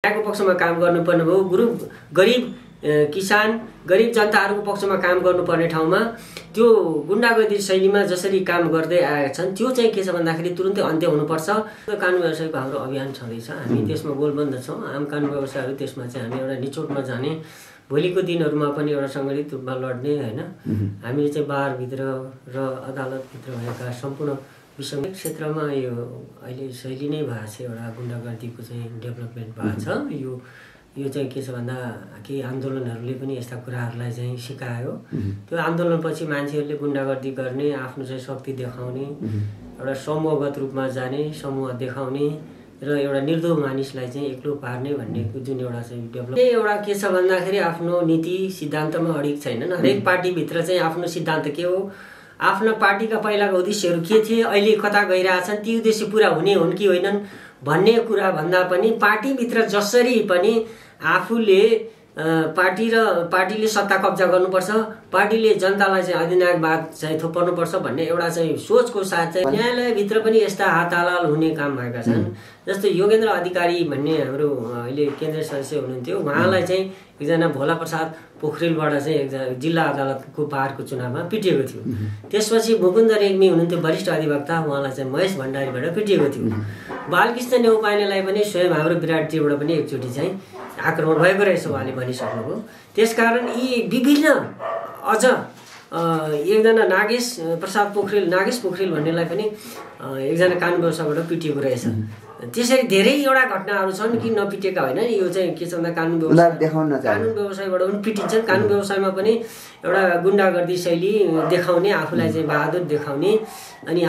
को पक्षमा काम गर्नुपर्ने भयो, गरिब किसान गरिब जनताहरूको पक्षमा काम गर्नुपर्ने ठाउँमा त्यो गुण्डागर्दी शैलीमा जसरी काम गर्दै आएका छन् त्यो चाहिँ के छ भन्दाखेरि तुरुन्तै अन्त्य हुनुपर्छ। कानुन व्यवसायको हाम्रो अभियान छँदैछ, हामी त्यसमा गोलबन्द छौँ। आम कानुन व्यवसायहरू त्यसमा चाहिँ हामी एउटा निचोडमा जाने, भोलिको दिनहरूमा पनि एउटा सङ्गठित रूपमा लड्ने होइन। हामीले चाहिँ बारभित्र र अदालतभित्र भएका सम्पूर्ण विषय क्षेत्रमा यो अहिले शैली नै भएको छ, एउटा गुण्डागर्दीको चाहिँ डेभलपमेन्ट भएको छ। यो चाहिँ के छ भन्दा केही आन्दोलनहरूले पनि यस्ता कुराहरूलाई चाहिँ सिकायो। त्यो आन्दोलनपछि मान्छेहरूले गुण्डागर्दी गर्ने, आफ्नो चाहिँ शक्ति देखाउने, एउटा समूहगत रूपमा जाने, समूह देखाउने र एउटा निर्दोष मानिसलाई चाहिँ एक्लो पार्ने भन्ने जुन एउटा चाहिँ डेभलप एउटा के छ भन्दाखेरि आफ्नो नीति सिद्धान्तमा अडिग छैनन्। हरेक पार्टीभित्र चाहिँ आफ्नो सिद्धान्त के हो, आफ्ना पार्टीका पहिलाका उद्देश्यहरू के थिए, अहिले कता गइरहेछन्, ती उद्देश्य पुरा हुने हुन् कि होइनन् भन्ने कुरा भन्दा पनि पार्टीभित्र जसरी पनि आफूले पार्टीले सत्ता कब्जा गर्नुपर्छ, पार्टीले जनतालाई चाहिँ अधिनायकवाद चाहिँ थोपर्नुपर्छ भन्ने एउटा चाहिँ सोचको साथ चाहिँ न्यायालयभित्र पनि यस्ता हातालाल हुने काम भएका छन्। जस्तै योगेन्द्र अधिकारी भन्ने हाम्रो अहिले केन्द्रीय सदस्य हुनुहुन्थ्यो, उहाँलाई चाहिँ एकजना भोला प्रसाद पोखरेलबाट चाहिँ एकजना जिल्ला अदालतको बारको चुनावमा पिटिएको थियो। त्यसपछि मुकुन्द रेग्मी हुनुहुन्थ्यो वरिष्ठ अधिवक्ता, उहाँलाई चाहिँ महेश भण्डारीबाट पिटिएको थियो। बालकृष्ण नेउपानेलाई पनि स्वयं हाम्रो विराटजीबाट पनि एकचोटि चाहिँ आक्रमण भएको रहेछ उहाँले भनिसक्नुभयो। त्यसकारण यी विभिन्न अझ एकजना नागेश पोखरेल भन्नेलाई पनि एकजना कानुन व्यवसायबाट पिटिएको रहेछ। त्यसरी धेरैवटा घटनाहरू छन् कि नपिटेका होइन। यो चाहिँ के छ भन्दा कानुन व्यवसायबाट पनि पिटिन्छन्। कानुन व्यवसायमा पनि एउटा गुण्डागर्दी शैली देखाउने, आफूलाई चाहिँ बहादुर देखाउने। अनि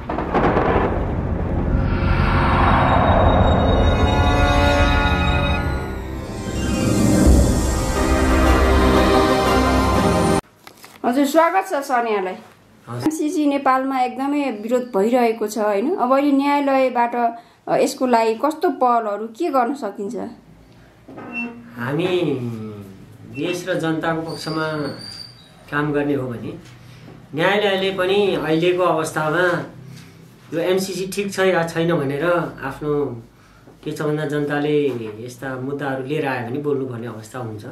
हजुर स्वागत छ सर यहाँलाई। एमसीसी नेपालमा एकदमै विरोध भइरहेको छ होइन। अब अहिले न्यायालयबाट यसको लागि कस्तो पहलहरू के गर्न सकिन्छ? हामी देश र जनताको पक्षमा काम गर्ने हो भने न्यायालयले पनि अहिलेको अवस्थामा यो एमसीसी ठिक छ या छैन भनेर आफ्नो के छ भन्दा जनताले यस्ता मुद्दाहरू लिएर आयो भने बोल्नुपर्ने अवस्था हुन्छ।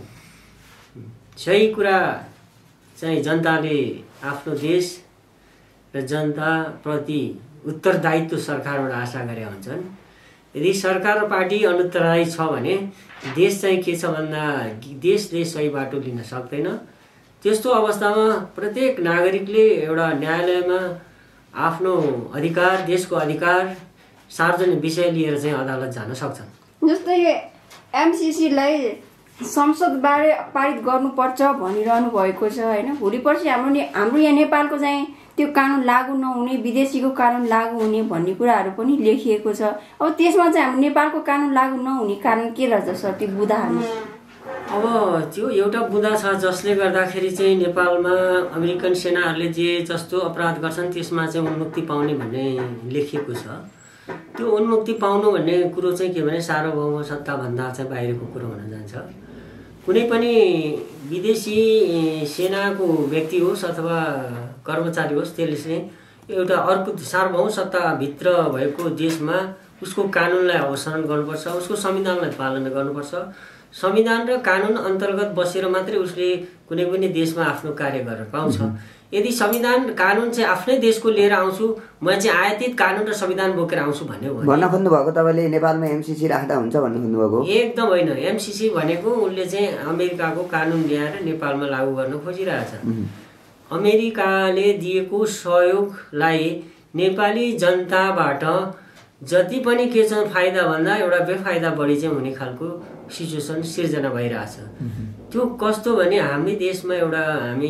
सही कुरा चाहिँ जनताले आफ्नो देश र जनताप्रति उत्तरदायित्व सरकारबाट आशा गरेका हुन्छन्। यदि सरकार र पार्टी अनुत्तरदायी छ भने देश चाहिँ के छ भन्दा देशले सही बाटो लिन सक्दैन। त्यस्तो अवस्थामा प्रत्येक नागरिकले एउटा न्यायालयमा आफ्नो अधिकार, देशको अधिकार, सार्वजनिक विषय लिएर चाहिँ अदालत जान सक्छन्। जस्तै एमसीसीलाई संसदबाट पारित गर्नुपर्छ भनिरहनु भएको छ होइन। भोलि पर्सि हाम्रो यहाँ नेपालको चाहिँ त्यो कानुन लागू नहुने, विदेशीको कानुन लागू हुने भन्ने कुराहरू पनि लेखिएको छ। अब त्यसमा चाहिँ हाम्रो नेपालको कानुन लागू नहुने कारण के रहेछ सर त्यो बुँदाहरू? अब त्यो एउटा बुँदा छ जसले गर्दाखेरि चाहिँ नेपालमा अमेरिकन सेनाहरूले जे जस्तो अपराध गर्छन् त्यसमा चाहिँ उन्मुक्ति पाउने भन्ने लेखिएको छ। त्यो उन्मुक्ति पाउनु भन्ने कुरो चाहिँ के भने सार्वभौम सत्ताभन्दा चाहिँ बाहिरको कुरो हुन जान्छ। कुनै पनि विदेशी सेनाको व्यक्ति होस् अथवा कर्मचारी होस्, त्यसले चाहिँ एउटा अर्को सार्वभौम सत्ताभित्र भएको देशमा उसको कानुनलाई अनुसरण गर्नुपर्छ, उसको संविधानलाई पालना गर्नुपर्छ। संविधान र कानुन अन्तर्गत बसेर मात्रै उसले कुनै पनि देशमा आफ्नो कार्य गर्न पाउँछ। यदि संविधान कानुन चाहिँ आफ्नै देशको लिएर आउँछु, म चाहिँ आयातित कानुन र संविधान बोकेर आउँछु भन्ने हो भन्न खोज्नु भएको तपाईँले नेपालमा एमसीसी राख्दा हुन्छ भन्नु खोज्नु भएको? एकदम होइन। एमसीसी भनेको उसले चाहिँ अमेरिकाको कानुन ल्याएर नेपालमा लागू गर्न खोजिरहेछ। अमेरिकाले दिएको सहयोगलाई नेपाली जनताबाट जति पनि के छ फाइदा भन्दा एउटा बेफाइदा बढी चाहिँ हुने खालको सिचुएसन सिर्जना भइरहेछ। त्यो कस्तो भने हामी देशमा एउटा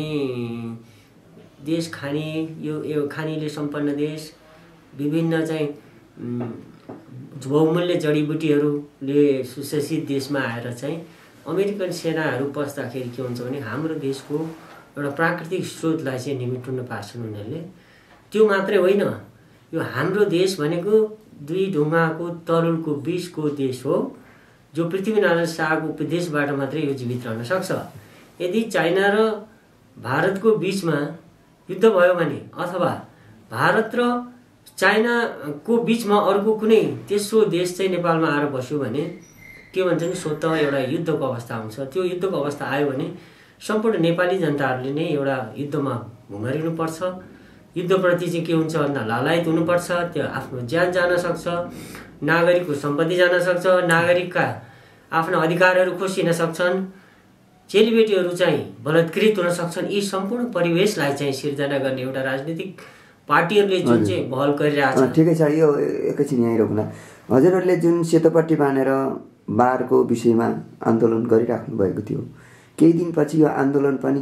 देश यो खानीले सम्पन्न देश, विभिन्न चाहिँ बहुमूल्य जडीबुटीहरूले सुशासित देशमा आएर चाहिँ अमेरिकन सेनाहरू पस्दाखेरि के हुन्छ भने हाम्रो देशको एउटा प्राकृतिक स्रोतलाई चाहिँ निमिट्न पार्छन् उनीहरूले। त्यो मात्रै होइन, यो हाम्रो देश भनेको दुई ढुङ्गाको तरुलको बीचको देश हो, जो पृथ्वीनारायण शाहको उपदेशबाट मात्रै यो जीवित रहन सक्छ। यदि चाइना र भारतको बीचमा युद्ध भयो भने अथवा भारत र चाइनाको बीचमा अर्को कुनै तेस्रो देश चाहिँ नेपालमा आएर बस्यो भने के भन्छ नि स्वत एउटा युद्धको अवस्था आउँछ। त्यो युद्धको अवस्था आयो भने सम्पूर्ण नेपाली जनताहरूले नै एउटा युद्धमा घुमरिनुपर्छ। युद्धप्रति चाहिँ के हुन्छ भन्दा लालायत हुनुपर्छ। त्यो आफ्नो ज्यान जान सक्छ, नागरिकको सम्पत्ति जान सक्छ, नागरिकका आफ्ना अधिकारहरू खोसिन सक्छन्, चेलीबेटीहरू चाहिँ बलात्कृत हुन सक्छन्। यी सम्पूर्ण परिवेशलाई चाहिँ सिर्जना गर्ने एउटा राजनीतिक पार्टीहरूले जुन चाहिँ पहल गरिरहेछ। ठिकै छ, यो एकैछिन यहीँ रोक्ला। हजुरहरूले जुन सेतोपट्टि बाँधेर बारको विषयमा आन्दोलन गरिराख्नु भएको थियो, केही दिनपछि यो आन्दोलन पनि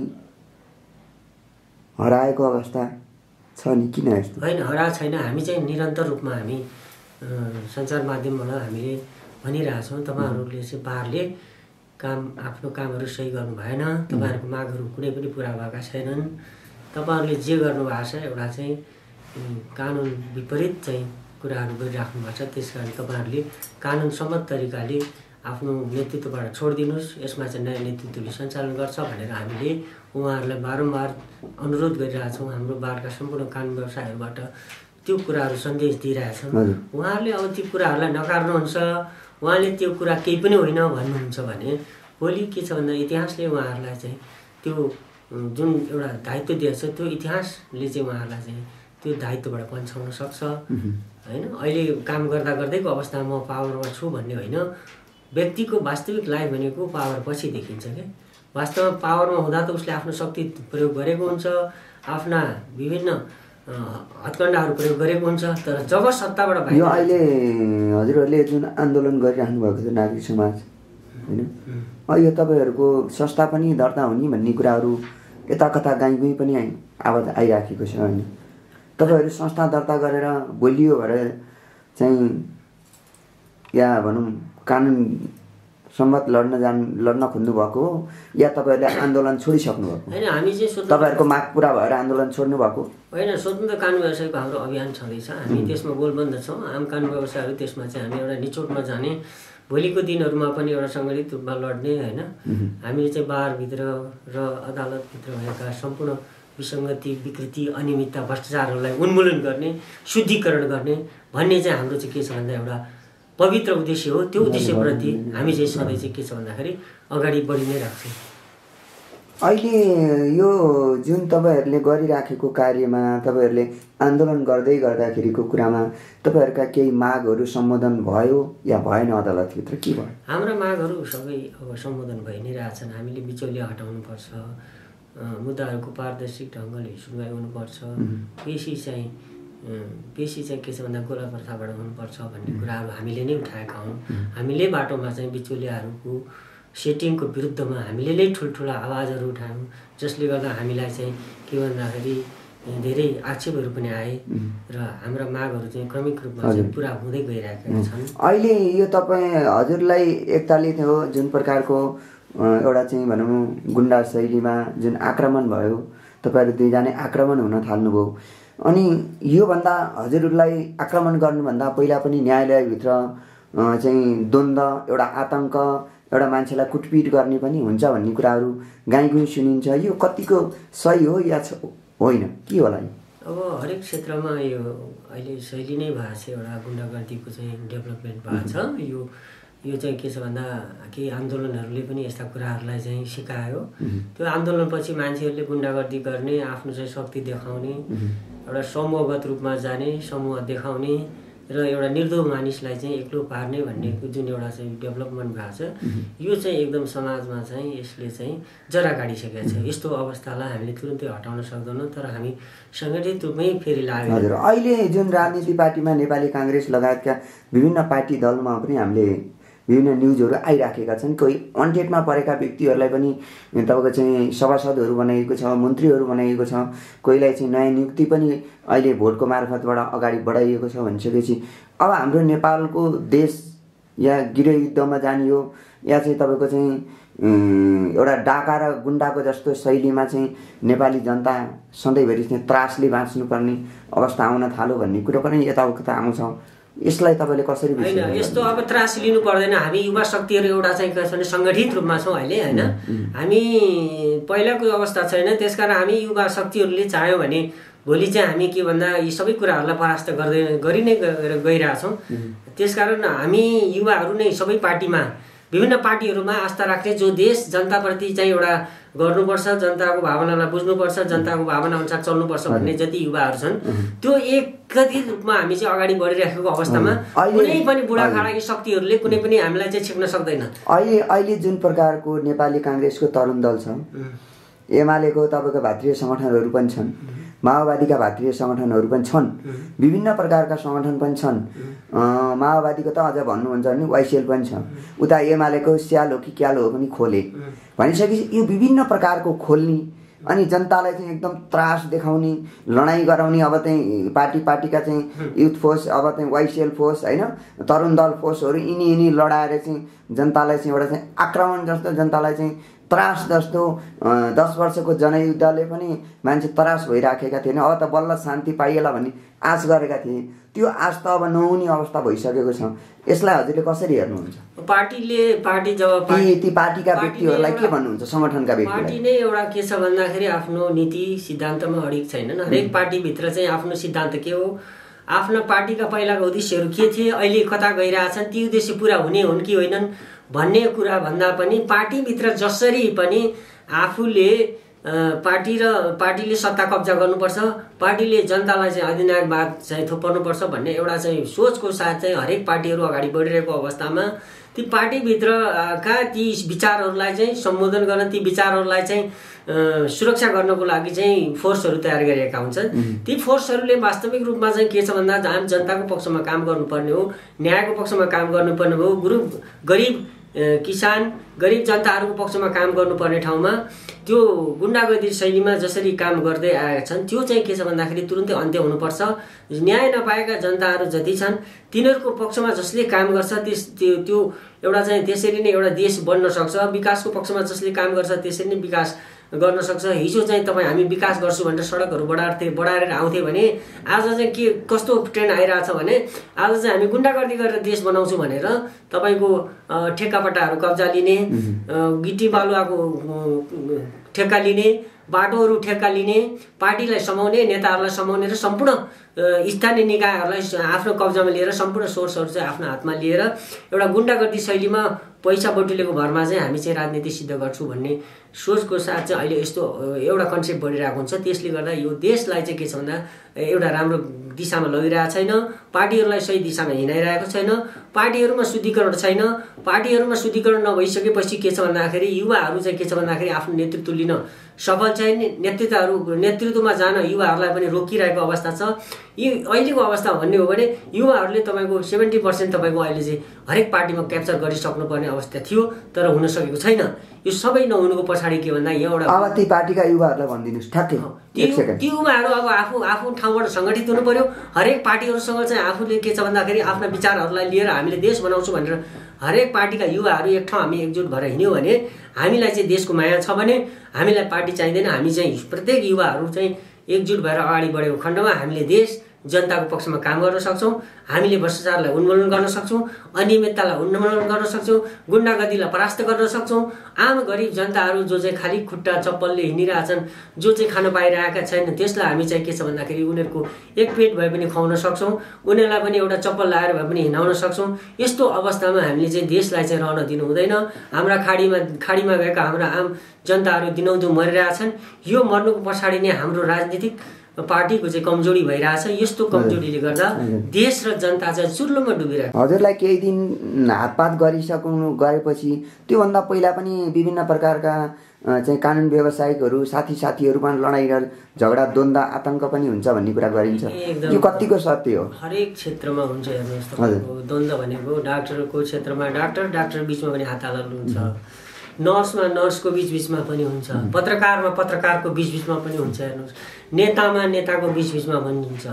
हराएको अवस्था छ नि, किन यस्तो? होइन, हराएको छैन। हामी चाहिँ निरन्तर रूपमा हामी सञ्चार माध्यमबाट हामीले भनिरहेछौँ, तपाईँहरूले चाहिँ बारले आफ्नो कामहरू सही गर्नु भएन, तपाईँहरूको मागहरू कुनै पनि पुरा भएका छैनन्, तपाईँहरूले जे गर्नुभएको छ एउटा चाहिँ कानुन विपरीत चाहिँ कुराहरू गरिराख्नु भएको छ। त्यस कारण तपाईँहरूले कानुन सम्मत तरिकाले आफ्नो नेतृत्वबाट छोडिदिनुहोस्, यसमा चाहिँ नयाँ नेतृत्वले सञ्चालन गर्छ भनेर हामीले उहाँहरूलाई बारम्बार अनुरोध गरिरहेछौँ। हाम्रो बारका सम्पूर्ण कानुन व्यवसायहरूबाट त्यो कुराहरू सन्देश दिइरहेछन्। उहाँहरूले अब ती कुराहरूलाई नकार्नुहुन्छ, उहाँले त्यो कुरा केही पनि होइन भन्नुहुन्छ भने भोलि के छ भन्दा इतिहासले उहाँहरूलाई चाहिँ त्यो जुन एउटा दायित्व दिएको छ त्यो इतिहासले चाहिँ उहाँहरूलाई चाहिँ त्यो दायित्वबाट पन्छाउन सक्छ होइन। अहिले काम गर्दा गर्दैको अवस्थामा म पावरमा छु भन्ने होइन। व्यक्तिको वास्तविक लाइफ भनेको पावर पछि देखिन्छ क्या। वास्तवमा पावरमा हुँदा त उसले आफ्नो शक्ति प्रयोग गरेको हुन्छ, आफ्ना विभिन्न हत्कण्डाहरू प्रयोग गरेको हुन्छ। तर जब सत्ताबाट यो अहिले हजुरहरूले जुन आन्दोलन गरिराख्नु भएको छ नागरिक समाज होइन, यो तपाईँहरूको संस्था पनि दर्ता हुने भन्ने कुराहरू यता कता गाईगुई पनि आवाज आइराखेको छ होइन। तपाईँहरू संस्था दर्ता गरेर बोलियो भएर चाहिँ या भनौँ कानुन सम्मत लड्न खोज्नु भएको हो या तपाईँहरूले आन्दोलन छोडिसक्नु भएको? होइन, हामी चाहिँ तपाईँहरूको माग पुरा भएर आन्दोलन छोड्नु भएको होइन। स्वतन्त्र कानुन व्यवसायको हाम्रो अभियान छँदैछ, हामी त्यसमा गोलबन्द छौँ। आम कानुन व्यवसायहरू त्यसमा चाहिँ हामी एउटा निचोडमा जाने, भोलिको दिनहरूमा पनि एउटा सङ्गठित रूपमा लड्ने होइन। हामीले चाहिँ बारभित्र र अदालतभित्र भएका सम्पूर्ण विसङ्गति, विकृति, अनियमितता, भ्रष्टाचारहरूलाई उन्मूलन गर्ने, शुद्धिकरण गर्ने भन्ने चाहिँ हाम्रो चाहिँ के छ भन्दा एउटा पवित्र उद्देश्य हो। त्यो उद्देश्यप्रति हामी चाहिँ सधैँ चाहिँ के छ भन्दाखेरि अगाडि बढी नै राख्छौँ। अहिले यो जुन तपाईँहरूले गरिराखेको कार्यमा तपाईँहरूले आन्दोलन गर्दै गर्दाखेरिको कुरामा तपाईँहरूका केही मागहरू सम्बोधन भयो या भएन? अदालतभित्र के भयो? हाम्रा मागहरू सबै अब सम्बोधन भइ नै रहेछन्। हामीले बिचौलिया हटाउनुपर्छ, मुद्दाहरूको पारदर्शिक ढङ्गले सुनवाई हुनुपर्छ, पेशी चाहिँ के छ भन्दा गोला प्रथाबाट हुनुपर्छ भन्ने कुराहरू हामीले नै उठाएका हौँ। हामीले बाटोमा चाहिँ बिचौलियाहरूको सेटिङको विरुद्धमा हामीले नै ठुल्ठुला आवाजहरू उठायौँ, जसले गर्दा हामीलाई चाहिँ के भन्दाखेरि धेरै आक्षेपहरू पनि आए र हाम्रा मागहरू चाहिँ क्रमिक रूपमा चाहिँ पुरा हुँदै गइरहेका छन्। अहिले यो तपाईँ हजुरलाई एकताली थियो जुन प्रकारको एउटा चाहिँ भनौँ गुन्डा शैलीमा जुन आक्रमण भयो, तपाईँहरू दुईजना आक्रमण हुन थाल्नुभयो। अनि योभन्दा हजुरलाई आक्रमण गर्नुभन्दा पहिला पनि न्यायालयभित्र चाहिँ द्वन्द्व, एउटा आतङ्क, एउटा मान्छेलाई कुटपिट गर्ने पनि हुन्छ भन्ने कुराहरू गाईगुई सुनिन्छ। यो कतिको सही हो या होइन, के होला? अब हरेक क्षेत्रमा यो अहिले शैली नै भएको छ, एउटा गुन्डागर्दीको चाहिँ डेभलपमेन्ट भएको छ। यो चाहिँ के छ भन्दा केही आन्दोलनहरूले पनि यस्ता कुराहरूलाई चाहिँ सिकायो। त्यो आन्दोलनपछि मान्छेहरूले गुन्डागर्दी गर्ने, आफ्नो चाहिँ शक्ति देखाउने, एउटा समूहगत रूपमा जाने, समूह देखाउने र एउटा निर्दोष मानिसलाई चाहिँ एक्लो पार्ने भन्ने जुन एउटा चाहिँ डेभलपमेन्ट भएको छ, यो चाहिँ एकदम समाजमा चाहिँ यसले चाहिँ जरा गाडिसकेको छ। यस्तो अवस्थालाई हामीले तुरुन्तै हटाउन सक्दैनौँ, तर हामी सङ्गठित रूपमै फेरि लाग्यो। हजुर, अहिले जुन राजनीति पार्टीमा नेपाली काङ्ग्रेस लगायतका विभिन्न पार्टी दलमा पनि हामीले विभिन्न न्युजहरू आइराखेका छन्। कोही वान्टेडमा परेका व्यक्तिहरूलाई पनि तपाईँको चाहिँ सभासदहरू बनाइएको छ, मन्त्रीहरू बनाइएको छ, कोहीलाई चाहिँ नयाँ नियुक्ति पनि अहिले भोटको मार्फतबाट अगाडि बढाइएको छ भनिसकेपछि अब हाम्रो नेपालको देश या गृहयुद्धमा जाने हो या चाहिँ तपाईँको चाहिँ एउटा डाका र गुन्डाको जस्तो शैलीमा चाहिँ नेपाली जनता सधैँभरि चाहिँ त्रासले बाँच्नुपर्ने अवस्था आउन थाल्यो भन्ने कुरो पनि यताउता आउँछ। यसलाई तपाईँले कसरी होइन, यस्तो अब त्रास लिनु पर्दैन। हामी युवा शक्तिहरू एउटा चाहिँ के छ भने सङ्गठित रूपमा छौँ अहिले होइन। हामी पहिलाको अवस्था छैन, त्यसकारण हामी युवा शक्तिहरूले चाह्यौँ भने भोलि चाहिँ हामी के भन्दा यी सबै कुराहरूलाई परास्त गरि नै गइरहेछौँ। त्यसकारण हामी युवाहरू नै सबै पार्टीमा विभिन्न पार्टीहरूमा आस्था राख्ने, जो देश जनताप्रति चाहिँ एउटा गर्नुपर्छ, जनताको भावनालाई बुझ्नुपर्छ, जनताको भावना अनुसार चल्नुपर्छ भन्ने जति युवाहरू छन्, त्यो एकत्रित रूपमा हामी चाहिँ अगाडि बढिराखेको अवस्थामा कुनै पनि बुढाखाडाकी शक्तिहरूले कुनै पनि हामीलाई चाहिँ छेक्न सक्दैन। अहिले जुन प्रकारको नेपाली काङ्ग्रेसको तरुण दल छ, एमालेको तपाईँको भातृय सङ्गठनहरू पनि छन्, माओवादीका भातृय सङ्गठनहरू पनि छन्, विभिन्न प्रकारका सङ्गठन पनि छन्। माओवादीको त अझ भन्नुहुन्छ भने वाइसिएल पनि छ, उता एमालेको स्याल हो कि क्यालो हो पनि खोले। भनिसकेपछि यो विभिन्न प्रकारको खोल्ने अनि जनतालाई चाहिँ एकदम त्रास देखाउने, लडाइँ गराउने, अब चाहिँ पार्टीका चाहिँ युथ फोर्स, अब चाहिँ वाइसिएल फोर्स होइन, तरुण दल फोर्सहरू यिनी लडाएर चाहिँ जनतालाई चाहिँ एउटा चाहिँ आक्रमण जस्तो, जनतालाई चाहिँ त्रास जस्तो 10 वर्षको जनयुद्धले पनि मान्छे त्रास भइराखेका थिएन। अब त बल्ल शान्ति पाइएला भन्ने आश गरेका थिए, त्यो आश त अब नहुने अवस्था भइसकेको छ। यसलाई हजुरले कसरी हेर्नुहुन्छ? पार्टी जब ती पार्टीका व्यक्तिहरूलाई के भन्नुहुन्छ? सङ्गठनका व्यक्ति पार्टी नै एउटा के छ भन्दाखेरि आफ्नो नीति सिद्धान्तमा अडिग छैनन्। हरेक पार्टीभित्र चाहिँ आफ्नो सिद्धान्त के हो, आफ्ना पार्टीका पहिलाको उद्देश्यहरू के थिए, अहिले कता गइरहेछन्, ती उद्देश्य पुरा हुने हुन् कि होइनन् भन्ने कुरा भन्दा पनि पार्टीभित्र जसरी पनि आफूले पार्टीले सत्ता कब्जा गर्नुपर्छ, पार्टीले जनतालाई चाहिँ अधिनायकवाद चाहिँ थोपर्नुपर्छ भन्ने एउटा चाहिँ सोचको साथ चाहिँ हरेक पार्टीहरू अगाडि बढिरहेको अवस्थामा ती पार्टीभित्रका ती विचारहरूलाई चाहिँ सम्बोधन गर्न, ती विचारहरूलाई चाहिँ सुरक्षा गर्नको लागि चाहिँ फोर्सहरू तयार गरिएका हुन्छन्। ती फोर्सहरूले वास्तविक रूपमा चाहिँ के छ भन्दा आम जनताको पक्षमा काम गर्नुपर्ने हो, न्यायको पक्षमा काम गर्नुपर्ने हो, गरिब किसान गरिब जनताहरूको पक्षमा काम गर्नुपर्ने ठाउँमा त्यो गुण्डागर्दी शैलीमा जसरी काम गर्दै आएका छन् त्यो चाहिँ के छ भन्दाखेरि तुरुन्तै अन्त्य हुनुपर्छ। न्याय नपाएका जनताहरू जति छन् तिनीहरूको पक्षमा जसले काम गर्छ त्यो एउटा चाहिँ त्यसरी नै एउटा देश बन्न सक्छ। विकासको पक्षमा जसले काम गर्छ त्यसरी नै विकास गर्न सक्छ। हिजो चाहिँ तपाईँ हामी विकास गर्छु भनेर सडकहरू बढाएर आउँथे भने आज चाहिँ के कस्तो ट्रेन्ड आइरहेछ भने आज चाहिँ हामी गुण्डागर्दी गरेर देश बनाउँछौँ भनेर तपाईँको ठेक्कापट्टाहरू कब्जा लिने, गिटी बालुवाको ठेक्का लिने, बाटोहरू ठेक्का लिने, पार्टीलाई समाउने, नेताहरूलाई समाउने र सम्पूर्ण स्थानीय निकायहरूलाई आफ्नो कब्जामा लिएर सम्पूर्ण सोर्सहरू चाहिँ आफ्नो हातमा लिएर एउटा गुण्डागर्दी शैलीमा पैसा बटुलेको भरमा चाहिँ हामी चाहिँ राजनीति सिद्ध गर्छौँ भन्ने सोचको साथ चाहिँ अहिले यस्तो एउटा कन्सेप्ट बढिरहेको हुन्छ। त्यसले गर्दा यो देशलाई चाहिँ के छ भन्दा एउटा राम्रो दिशामा लगिरहेको छैन, पार्टीहरूलाई सही दिशामा हिँडाइरहेको छैन, पार्टीहरूमा शुद्धिकरण छैन। पार्टीहरूमा शुद्धिकरण नभइसकेपछि के छ भन्दाखेरि युवाहरू चाहिँ के छ भन्दाखेरि आफ्नो नेतृत्व लिन सफल छैन, नेतृत्वमा जान युवाहरूलाई पनि रोकिरहेको अवस्था छ। यो अहिलेको अवस्था भन्ने हो भने युवाहरूले तपाईँको 70% तपाईँको अहिले चाहिँ हरेक पार्टीमा क्याप्चर गरिसक्नुपर्ने अवस्था थियो तर हुन सकेको छैन। यो सबै नहुनुको पछाडि के भन्दा यहाँ एउटा अब ती पार्टीका युवाहरूलाई भनिदिनुहोस् ठ्याक्कै ती युवाहरू अब आफू ठाउँबाट सङ्गठित हुनु पर्यो। हरेक पार्टीहरूसँग चाहिँ आफूले के छ भन्दाखेरि आफ्ना विचारहरूलाई लिएर हामीले देश बनाउँछौँ भनेर हरेक पार्टीका युवाहरू एक ठाउँ हामी एकजुट भएर हिँड्यौँ भने हामीलाई चाहिँ देशको माया छ भने हामीलाई पार्टी चाहिँदैन। हामी चाहिँ प्रत्येक युवाहरू चाहिँ एकजुट भएर अगाडि बढेको खण्डमा हामीले देश जनताको पक्षमा काम गर्न सक्छौँ, हामीले भ्रष्टाचारलाई उन्मूलन गर्न सक्छौँ, अनियमिततालाई उन्मूलन गर्न सक्छौँ, गुण्डागर्दीलाई परास्त गर्न सक्छौँ। आम गरिब जनताहरू जो चाहिँ खाली खुट्टा चप्पलले हिँडिरहेछन्, जो चाहिँ खान पाइरहेका छैनन्, त्यसलाई हामी चाहिँ के छ भन्दाखेरि उनीहरूको एक पेट भए पनि खुवाउन सक्छौँ, उनीहरूलाई पनि एउटा चप्पल लगाएर भए पनि हिँडाउन सक्छौँ। यस्तो अवस्थामा हामीले चाहिँ देशलाई चाहिँ रहन दिनु हुँदैन। हाम्रा खाडीमा गएका हाम्रा आम जनताहरू दिनहुँ मरिरहेछन्। यो मर्नुको पछाडि नै हाम्रो राजनीतिक पार्टीको चाहिँ कमजोरी भइरहेछ। यस्तो कमजोरीले गर्दा देश र जनता चाहिँ चुर्लोमा डुबिरहेको। हजुरलाई केही दिन हातपात गरेपछि त्योभन्दा पहिला पनि विभिन्न प्रकारका चाहिँ कानुन व्यवसायिकहरू साथीहरूमा लडाइँ झगडा द्वन्द्व आतंक पनि हुन्छ भन्ने कुरा गरिन्छ। यो कतिको सत्य हो? हरेक क्षेत्रमा हुन्छ। हेर्नुहोस्, द्वन्द्व भनेको डाक्टरको क्षेत्रमा डाक्टर बिचमा पनि हाताहाल हुन्छ, नर्समा नर्सको बिचमा पनि हुन्छ, पत्रकारमा पत्रकारको बिचमा पनि हुन्छ। हेर्नुहोस्, नेतामा नेताको बिचमा पनि हुन्छ।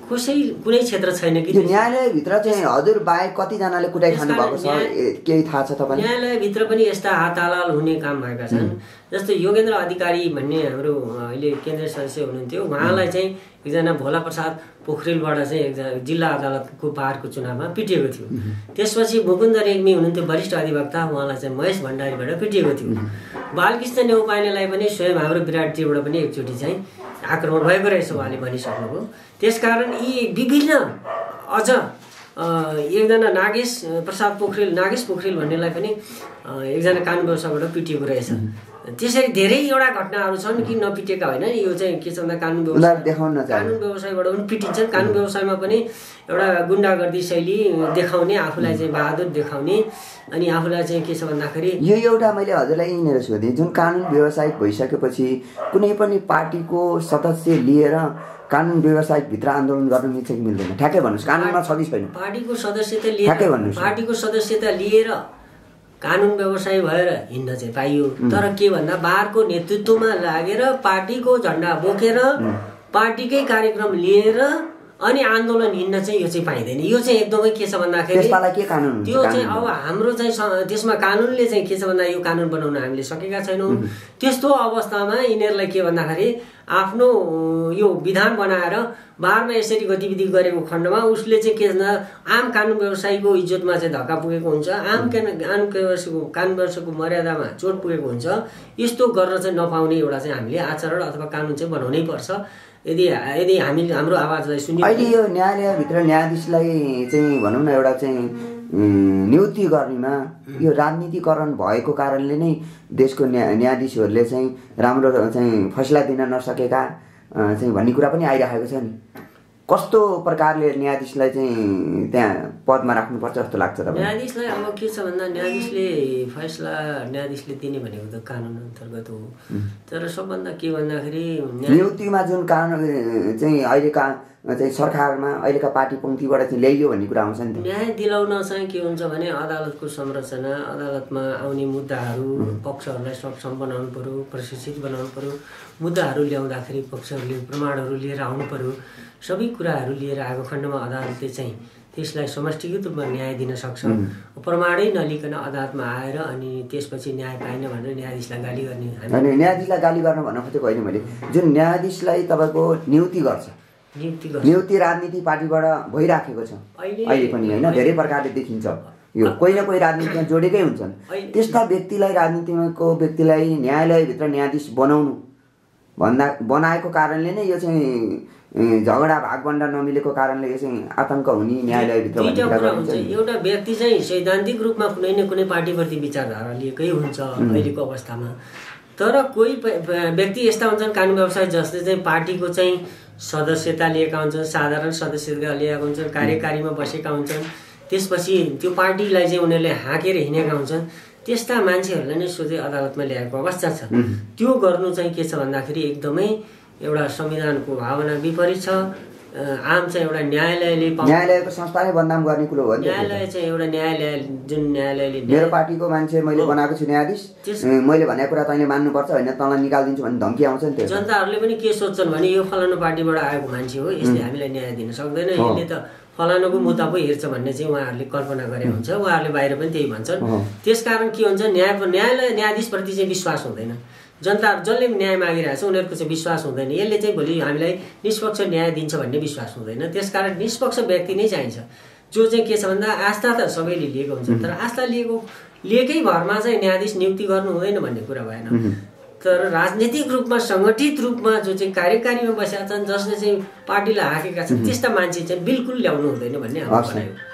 कुनै क्षेत्र छैन कि न्यायालयभित्र चाहिँ हजुर बाहेक कतिजनाले कुटाइ खानु भएको छ केही थाहा छ तपाईँलाई? न्यायालयभित्र पनि यस्ता हाताहाल हुने काम भएका छन्। जस्तै योगेन्द्र अधिकारी भन्ने हाम्रो अहिले केन्द्रीय सदस्य हुनुहुन्थ्यो, उहाँलाई चाहिँ एकजना भोला प्रसाद पोखरेलबाट चाहिँ एकजना जिल्ला अदालतको बारको चुनावमा पिटिएको थियो। त्यसपछि मुकुन्द रेग्मी हुनुहुन्थ्यो वरिष्ठ अधिवक्ता, उहाँलाई चाहिँ महेश भण्डारीबाट पिटिएको थियो। बालकृष्ण नेउपानेलाई पनि स्वयं हाम्रो विराटजीबाट पनि एकचोटि चाहिँ आक्रमण भएको रहेछ उहाँले भनिसक्नुभयो। त्यसकारण यी विभिन्न अझ एकजना नागेश पोखरेल भन्नेलाई पनि एकजना कानुन व्यवस्थाबाट पिटिएको रहेछ। त्यसरी धेरैवटा घटनाहरू छन् कि नपिटेका होइन। यो चाहिँ के छ भन्दा कानुन व्यवसायबाट पनि पिटिन्छन्। कानुन व्यवसायमा पनि एउटा गुन्डागर्दी शैली देखाउने, आफूलाई चाहिँ बहादुर देखाउने, अनि आफूलाई चाहिँ के छ भन्दाखेरि यो एउटा मैले हजुरलाई यहीँनिर सोधेँ, जुन कानुन व्यवसायिक भइसकेपछि कुनै पनि पार्टीको सदस्य लिएर कानुन व्यवसायिकभित्र आन्दोलन गर्न मिल्छ कि मिल्दैन? ठ्याक्कै भन्नुहोस्, कानुनमा छ कि छैन? पार्टीको सदस्यता लिएर कानुन व्यवसायी भएर हिँड्न चाहिँ पाइयो। तर के भन्दा बारको नेतृत्वमा लागेर पार्टीको झन्डा बोकेर पार्टीकै कार्यक्रम लिएर अनि आन्दोलन हिँड्न चाहिँ यो चाहिँ पाइँदैन। यो चाहिँ एकदमै के छ भन्दाखेरि त्यो चाहिँ अब हाम्रो चाहिँ त्यसमा कानुनले चाहिँ के छ भन्दा यो कानुन बनाउन हामीले सकेका छैनौँ। त्यस्तो अवस्थामा यिनीहरूलाई के भन्दाखेरि आफ्नो यो विधान बनाएर बारमा यसरी गतिविधि गरेको खण्डमा उसले चाहिँ के भन्दा आम कानुन व्यवसायीको इज्जतमा चाहिँ धक्का पुगेको हुन्छ, कानुन व्यवसायको मर्यादामा चोट पुगेको हुन्छ। यस्तो गर्न चाहिँ नपाउने एउटा चाहिँ हामीले आचरण अथवा कानुन चाहिँ बनाउनै पर्छ। यदि हामीले हाम्रो आवाजलाई सुन्यो। अहिले यो न्यायालयभित्र न्यायाधीशलाई चाहिँ भनौँ न एउटा चाहिँ नियुक्ति गर्नेमा यो राजनीतिकरण भएको कारणले नै देशको न्यायाधीशहरूले चाहिँ राम्रो चाहिँ फैसला दिन नसकेका चाहिँ भन्ने कुरा पनि आइरहेको छ नि। कस्तो प्रकारले न्यायाधीशलाई चाहिँ त्यहाँ पदमा राख्नुपर्छ जस्तो लाग्छ तपाईँ? न्यायाधीशलाई अब के छ भन्दा न्यायाधीशले दिने भनेको त कानुन अन्तर्गत हो। तर सबभन्दा के भन्दाखेरि नियुक्तिमा जुन कानुन चाहिँ अहिलेका चाहिँ सरकारमा अहिलेका पार्टी पङ्क्तिबाट चाहिँ ल्याइयो भन्ने कुरा आउँछ नि। न्याय दिलाउन चाहिँ के हुन्छ भने अदालतको संरचना, अदालतमा आउने मुद्दाहरू पक्षहरूलाई सक्षम बनाउनु पर्यो, प्रशिक्षित बनाउनु पर्यो। मुद्दाहरू ल्याउँदाखेरि पक्षहरूले प्रमाणहरू लिएर आउनु पर्यो। सबै कुराहरू लिएर आएको खण्डमा अदालतले चाहिँ त्यसलाई समष्टिगत रूपमा न्याय दिन सक्छ। प्रमाणै नलिकन अदालतमा आएर अनि त्यसपछि न्याय पाइन भनेर न्यायाधीशलाई गाली गर्ने होइन। न्यायाधीशलाई गाली गर्न भन्न खोजेको होइन मैले। जुन न्यायाधीशलाई तपाईँको नियुक्ति राजनीति पार्टीबाट भइराखेको छ अहिले पनि होइन, धेरै प्रकारले देखिन्छ। यो कोही न कोही राजनीतिमा जोडेकै हुन्छन्। त्यस्ता व्यक्तिलाई न्यायालयभित्र न्यायाधीश बनाएको कारणले नै यो चाहिँ झगडा भागभण्डा नमिलेको कारणले यो चाहिँ आतंक हुने न्यायालयभित्र। एउटा व्यक्ति चाहिँ सैद्धान्तिक रूपमा कुनै न कुनै पार्टीप्रति विचारधारा लिएकै हुन्छ अहिलेको अवस्थामा। तर कोही व्यक्ति यस्ता हुन्छन् कानुन व्यवसायी जसले चाहिँ पार्टीको चाहिँ सदस्यता लिएका हुन्छन्, साधारण सदस्यता लिएका हुन्छन्, कार्यकारीमा बसेका हुन्छन्। त्यसपछि त्यो पार्टीलाई चाहिँ उनीहरूले हाँकेर हिँडेका हुन्छन्। त्यस्ता मान्छेहरूलाई नै सोझै अदालतमा ल्याएको अवस्था छ। त्यो गर्नु चाहिँ के छ भन्दाखेरि एकदमै एउटा संविधानको भावना विपरीत छ। आम चाहिँ एउटा न्यायालयको संस्थाले बदनाम गर्ने कुरो हो। न्यायालय चाहिँ एउटा जुन न्यायालयले मेरो पार्टीको मान्छे मैले बनाएको छु न्यायाधीश, मैले भनेको कुरा तैँले मान्नुपर्छ, होइन तँलाई निकालिदिन्छु भन्ने धम्की आउँछ नि। त्यो जनताहरूले पनि के सोच्छन् भने यो फलानु पार्टीबाट आएको मान्छे हो, यसले हामीलाई न्याय दिन सक्दैन, यसले त फलानुको मुद्दा पो हेर्छ भन्ने चाहिँ उहाँहरूले कल्पना गरे हुन्छ। उहाँहरूले बाहिर पनि त्यही भन्छन्। त्यसकारण के हुन्छ, न्यायाधीशप्रति चाहिँ विश्वास हुँदैन। जनताहरू जसले न्याय मागिरहेको छ उनीहरूको चाहिँ विश्वास हुँदैन। यसले चाहिँ भोलि हामीलाई निष्पक्ष न्याय दिन्छ भन्ने विश्वास हुँदैन। त्यसकारण निष्पक्ष व्यक्ति नै चाहिन्छ जो चाहिँ के छ भन्दा आस्था त सबैले लिएको हुन्छ, तर आस्था लिएकै भरमा चाहिँ न्यायाधीश नियुक्ति गर्नु हुँदैन भन्ने कुरा भएन। तर राजनीतिक रूपमा सङ्गठित रूपमा जो चाहिँ कार्यकारीमा बसेका छन्, जसले चाहिँ पार्टीलाई हाकेका छन्, त्यस्ता मान्छे चाहिँ बिल्कुल ल्याउनु हुँदैन भन्ने हाम्रो भनाइ हो।